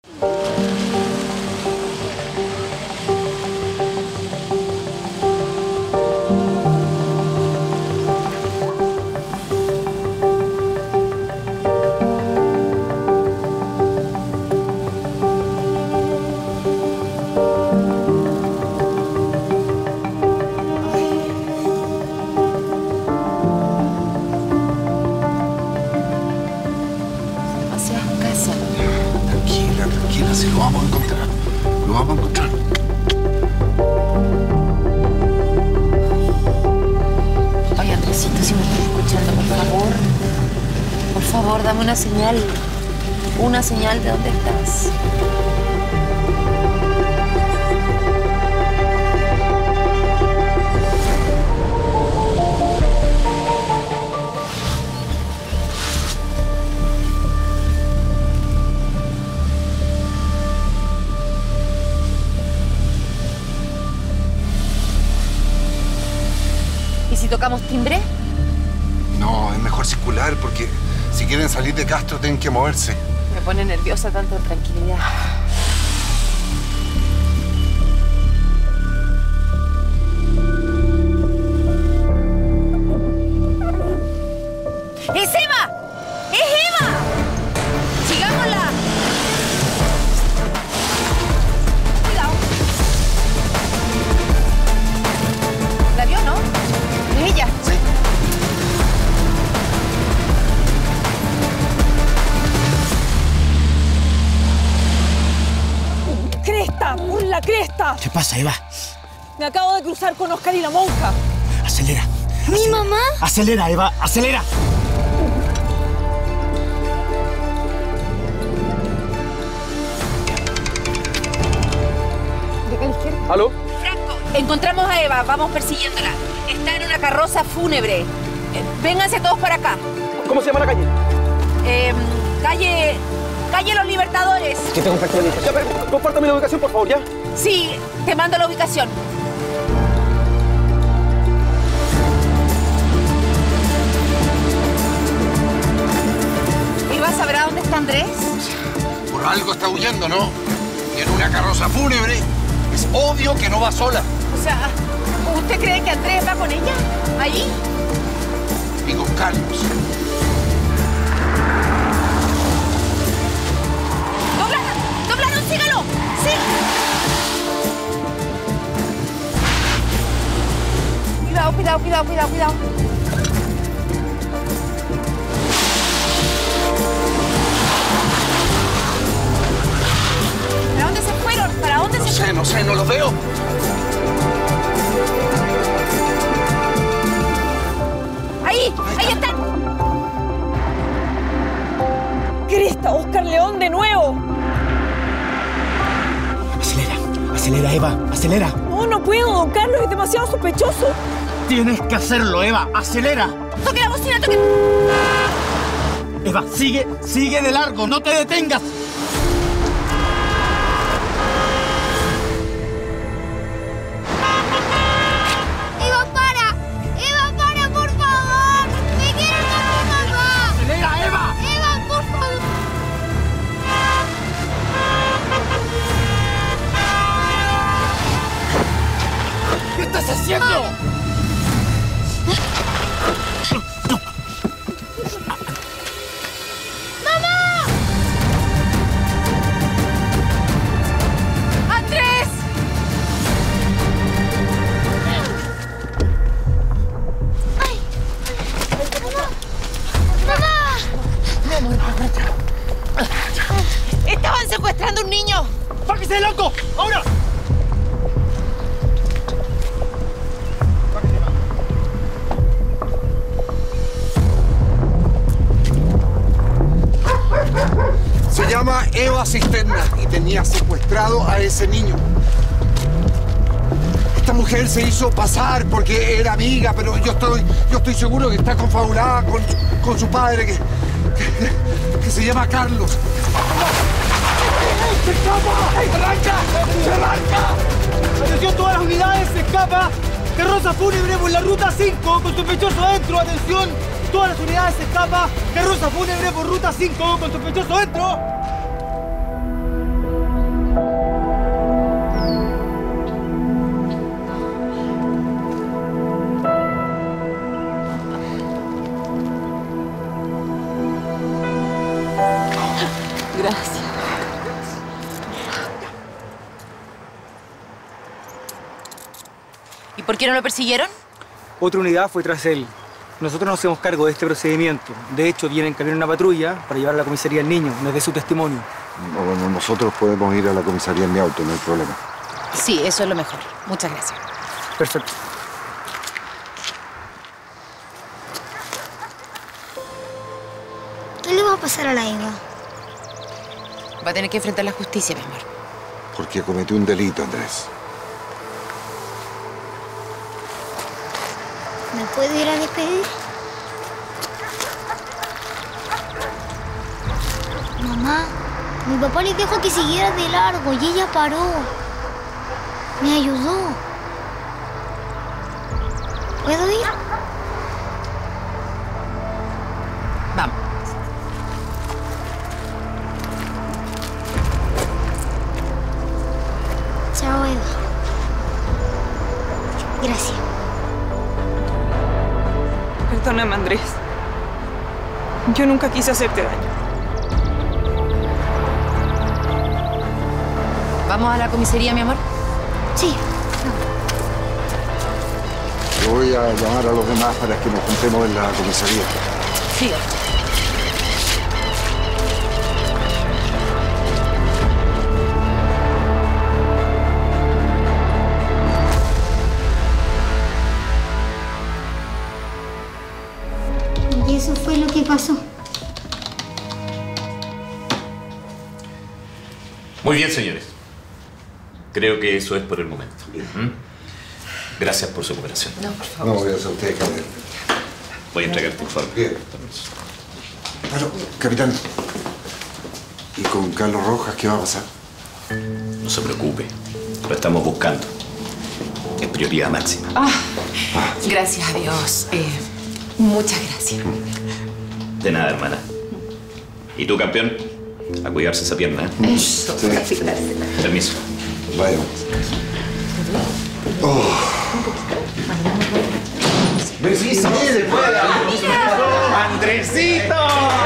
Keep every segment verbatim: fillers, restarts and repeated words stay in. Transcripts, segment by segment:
Una señal, una señal de dónde estás. ¿Y si tocamos timbre? No, es mejor circular porque si quieren salir de Castro tienen que moverse. Me pone nerviosa tanta tranquilidad. ¡Es Eva! ¡Es Eva! ¡Sigámosla! Cuidado. ¿La vio, no? ¿Es ella? Sí. ¡Cresta! ¡Por la cresta! ¿Qué pasa, Eva? Me acabo de cruzar con Oscar y la monja. Acelera. ¿Mi acelera. mamá? Acelera, Eva. Acelera. ¿De acá a la izquierda? ¿Aló? Franco, encontramos a Eva. Vamos persiguiéndola. Está en una carroza fúnebre. Eh, vénganse todos para acá. ¿Cómo se llama la calle? Eh, calle... Calle Los Libertadores. Que tengo un perfil. Ya, pero compártame la ubicación, por favor, ¿ya? Sí, te mando la ubicación. ¿Eva sabrá dónde está Andrés? Por algo está huyendo, ¿no? Y en una carroza fúnebre es obvio que no va sola. O sea, ¿usted cree que Andrés va con ella? ¿Ahí? Y con Carlos. ¡Sígalo! ¡Sí! Cuidado, cuidado, cuidado, cuidado, cuidado. ¿Para dónde se fueron? ¿Para dónde No se sé, fueron? no sé, no los veo. ¡Ahí! ¡Ahí están! ¡Cresta! ¡Oscar León de nuevo! Acelera. Acelera, Eva. Acelera. No, no puedo, don Carlos. Es demasiado sospechoso. Tienes que hacerlo, Eva. Acelera. ¡Toque la bocina, toque! Eva, sigue, sigue de largo. No te detengas. ¡Eva, para! ¡Eva, para, por favor! ¡Me quiero con mi mamá! ¡Acelera, Eva! ¡Eva, por favor! ¿Qué estás haciendo? ¡Andrés! ¡Ay! ¡Mamá! ¡Mamá! ¡Estaban secuestrando a un niño! ¡Bájese, loco! ¡Ahora! Se llama Eva Cisterna y tenía secuestrado a ese niño. Esta mujer se hizo pasar porque era amiga, pero yo estoy, yo estoy seguro que está confabulada con, con su padre, que, que, que se llama Carlos. ¡Se escapa! ¡Se arranca! ¡Se arranca! ¡Atención, todas las unidades! ¡Se escapa! Carroza fúnebre por la ruta cinco con sospechoso dentro. ¡Atención! Todas las unidades se escapa. Carroza fúnebre por ruta cinco con sospechoso dentro. ¿Y por qué no lo persiguieron? Otra unidad fue tras él. Nosotros nos hacemos cargo de este procedimiento. De hecho, viene en camino una patrulla para llevar a la comisaría al niño. Nos dé su testimonio. No, bueno, nosotros podemos ir a la comisaría en mi auto, no hay problema. Sí, eso es lo mejor. Muchas gracias. Perfecto. ¿Qué le va a pasar a la Eva? Va a tener que enfrentar la justicia, mi amor. Porque cometió un delito, Andrés. ¿Me puedo ir a despedir? Mamá, mi papá le dijo que siguiera de largo y ella paró. Me ayudó. ¿Puedo ir? Vamos. Chao, Eva. Gracias. Perdóname, Andrés. Yo nunca quise hacerte daño. ¿Vamos a la comisaría, mi amor? Sí. Yo voy a llamar a los demás para que nos juntemos en la comisaría. Sí. Y eso fue lo que pasó. Muy bien, señores. Creo que eso es por el momento. ¿Mm? Gracias por su cooperación. No, por favor. No, gracias a ustedes, capitán. Voy a entregar tu informe. Bien. Bueno, capitán. ¿Y con Carlos Rojas qué va a pasar? No se preocupe. Lo estamos buscando. Es prioridad máxima. Ah, gracias a Dios. Eh, muchas gracias. De nada, hermana. ¿Y tú, campeón? A cuidarse esa pierna, ¿eh? Eso, Sí. Permiso. Vaya. Oh. ¡Permiso! ¡Se puede! ¡Andresito!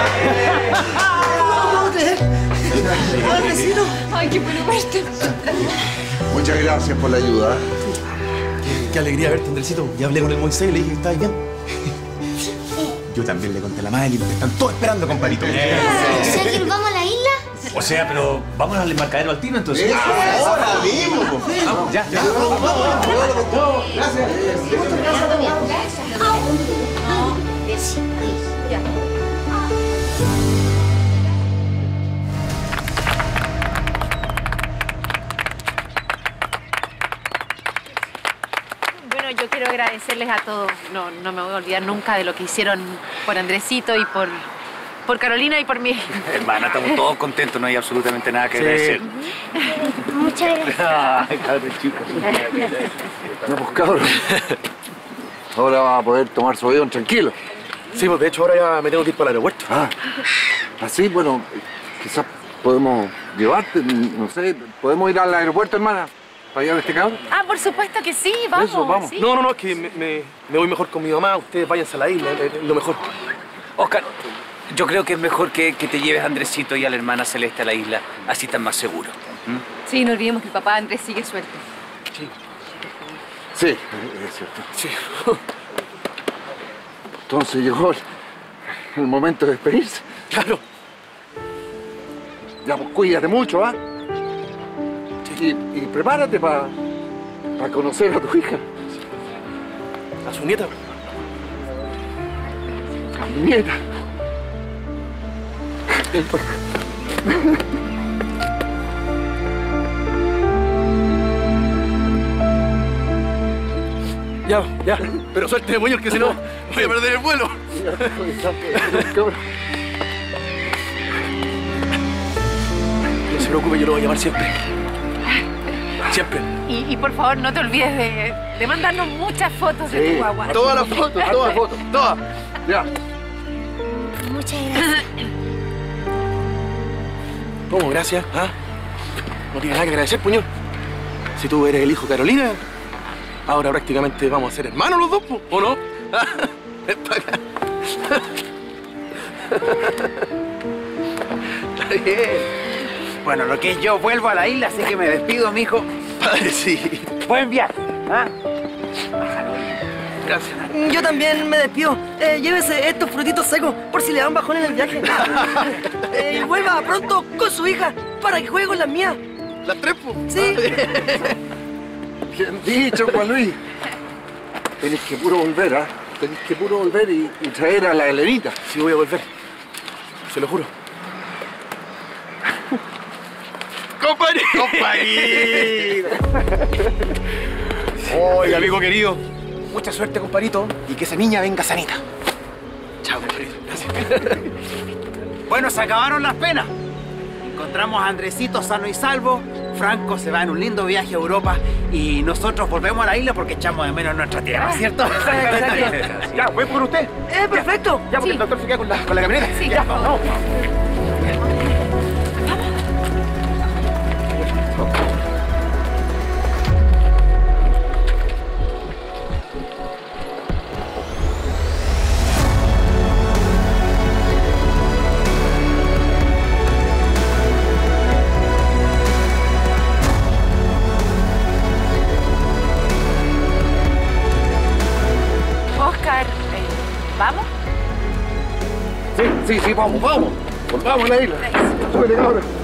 ¡Andresito! ¡Ay, qué bueno verte! Muchas gracias por la ayuda. Qué, qué alegría verte, Andresito. Ya hablé con el Moisés y le dije que estabas bien. Yo también le conté a la madre y te están todos esperando, compadrito. O sea que vamos a la isla. O sea, pero vamos al embarcadero al tiro, entonces. ¡Ahora mismo! Vamos, ya, ya. Bueno, yo quiero agradecerles a todos. No, no me voy a olvidar nunca de lo que hicieron por Andresito y por, por Carolina y por mí. Hermana, estamos todos contentos, no hay absolutamente nada que agradecer. Muchas gracias. Ay, cabrón, chicos. No, pues cabrón. Ahora va a poder tomar su avión tranquilo. Sí, pues de hecho ahora ya me tengo que ir para el aeropuerto. Ah, así, bueno, quizás podemos llevarte, no sé, podemos ir al aeropuerto, hermana, para llevar a este cabrón. Ah, por supuesto que sí, vamos. Eso, vamos. sí. No, no, no, es que me, me, me voy mejor con mi mamá. Ustedes váyanse a la isla, es- es lo mejor. Oscar, yo creo que es mejor que, que te lleves a Andresito y a la hermana Celeste a la isla. Así están más seguros. ¿Mm? Sí, no olvidemos que el papá Andrés sigue suelto. Sí, es cierto. Sí. Entonces llegó el, el momento de despedirse. Claro. Ya, pues cuídate mucho, ¿ah? Y, y prepárate para conocer a tu hija, A su nieta. a mi nieta. Ya, ya. Pero suélteme, muñoz, que si no voy a perder el vuelo. No se preocupe, yo lo voy a llamar siempre. Siempre. Y, y por favor, no te olvides de, de mandarnos muchas fotos de Sí. tu guagua. Todas las fotos, todas las fotos, todas. Ya. Muchas gracias. ¿Cómo? Gracias. ¿Ah? No tienes nada que agradecer, puñón. Si tú eres el hijo de Carolina, ahora prácticamente vamos a ser hermanos los dos, po, ¿o no? Ven para acá. Está bien. Bueno, lo que es yo vuelvo a la isla, así que me despido, mijo. Padre, sí. Buen viaje. ¿Ah? Gracias. Yo también me despido. Eh, llévese estos frutitos secos por si le dan bajón en el viaje. Eh, y vuelva pronto con su hija para que juegue con las mías. ¿Las tres, po? Sí. Bien dicho, Juan Luis. Tenés que puro volver, ¿ah? Tenés que puro volver y, y traer a la Helenita. Sí, voy a volver. Se lo juro. ¡Compañero! ¡Compañero! Oye, amigo querido, mucha suerte, compadrito, y que esa niña venga sanita. Chao, compadrito. Gracias. Bueno, se acabaron las penas. Encontramos a Andresito sano y salvo. Franco se va en un lindo viaje a Europa y nosotros volvemos a la isla porque echamos de menos nuestra tierra, ¿cierto? Exacto. Ya, voy por usted. Eh, perfecto. Ya, porque Sí. el doctor se queda con la, con la camioneta. Sí, ya, ya. vamos. Oscar, eh, ¿vamos? Sí, sí, sí, vamos, vamos. Volvamos a la isla. Súbete, cabrón.